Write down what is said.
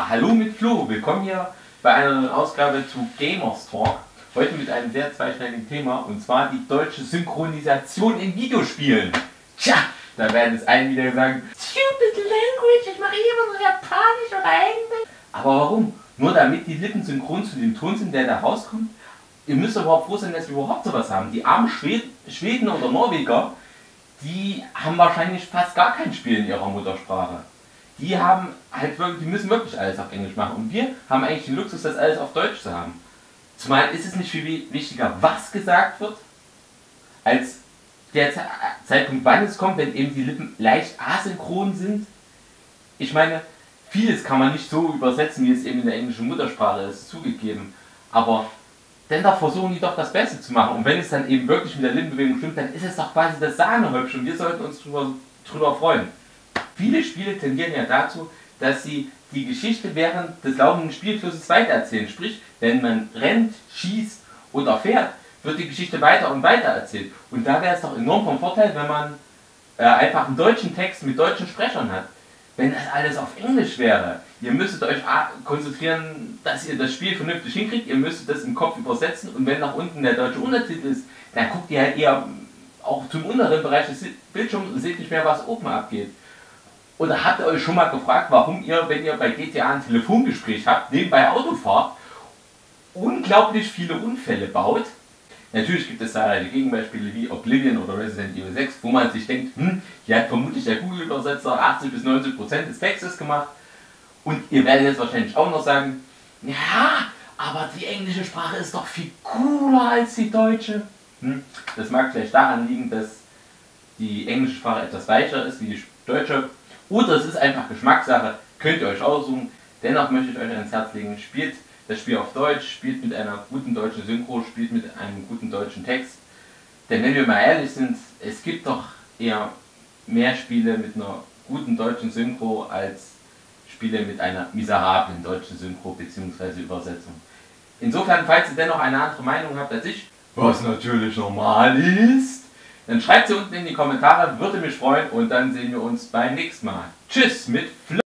Ja, hallo mit Flo. Willkommen hier bei einer neuen Ausgabe zu Gamers Talk. Heute mit einem sehr zweischneidigen Thema, und zwar die deutsche Synchronisation in Videospielen. Tja, da werden es einige wieder sagen, Stupid Language, ich mache immer nur Japanisch oder Englisch. Aber warum? Nur damit die Lippen synchron zu dem Ton sind, der da rauskommt? Ihr müsst überhaupt froh sein, dass wir überhaupt sowas haben. Die armen Schweden oder Norweger, die haben wahrscheinlich fast gar kein Spiel in ihrer Muttersprache. Die haben halt wirklich, die müssen wirklich alles auf Englisch machen. Und wir haben eigentlich den Luxus, das alles auf Deutsch zu haben. Zumal ist es nicht viel wichtiger, was gesagt wird, als der Zeitpunkt, wann es kommt, wenn eben die Lippen leicht asynchron sind. Ich meine, vieles kann man nicht so übersetzen, wie es eben in der englischen Muttersprache ist, zugegeben. Aber dennoch versuchen die doch das Beste zu machen. Und wenn es dann eben wirklich mit der Lippenbewegung stimmt, dann ist es doch quasi das Sahnehäubchen und wir sollten uns drüber freuen. Viele Spiele tendieren ja dazu, dass sie die Geschichte während des laufenden Spielflusses weitererzählen. Sprich, wenn man rennt, schießt oder fährt, wird die Geschichte weiter und weiter erzählt. Und da wäre es doch enorm vom Vorteil, wenn man einfach einen deutschen Text mit deutschen Sprechern hat. Wenn das alles auf Englisch wäre, ihr müsstet euch konzentrieren, dass ihr das Spiel vernünftig hinkriegt, ihr müsstet das im Kopf übersetzen, und wenn nach unten der deutsche Untertitel ist, dann guckt ihr halt eher auch zum unteren Bereich des Bildschirms und seht nicht mehr, was oben abgeht. Oder habt ihr euch schon mal gefragt, warum ihr, wenn ihr bei GTA ein Telefongespräch habt, nebenbei Auto fahrt, unglaublich viele Unfälle baut? Natürlich gibt es da die Gegenbeispiele wie Oblivion oder Resident Evil 6, wo man sich denkt, hier hat vermutlich der Google-Übersetzer 80 bis 90% des Textes gemacht. Und ihr werdet jetzt wahrscheinlich auch noch sagen, ja, aber die englische Sprache ist doch viel cooler als die deutsche. Das mag vielleicht daran liegen, dass die englische Sprache etwas weicher ist wie die deutsche. Oder es ist einfach Geschmackssache, könnt ihr euch aussuchen. Dennoch möchte ich euch ans Herz legen, spielt das Spiel auf Deutsch, spielt mit einer guten deutschen Synchro, spielt mit einem guten deutschen Text. Denn wenn wir mal ehrlich sind, es gibt doch eher mehr Spiele mit einer guten deutschen Synchro als Spiele mit einer miserablen deutschen Synchro bzw. Übersetzung. Insofern, falls ihr dennoch eine andere Meinung habt als ich, was natürlich normal ist, dann schreibt sie unten in die Kommentare, würde mich freuen, und dann sehen wir uns beim nächsten Mal. Tschüss mit Flo!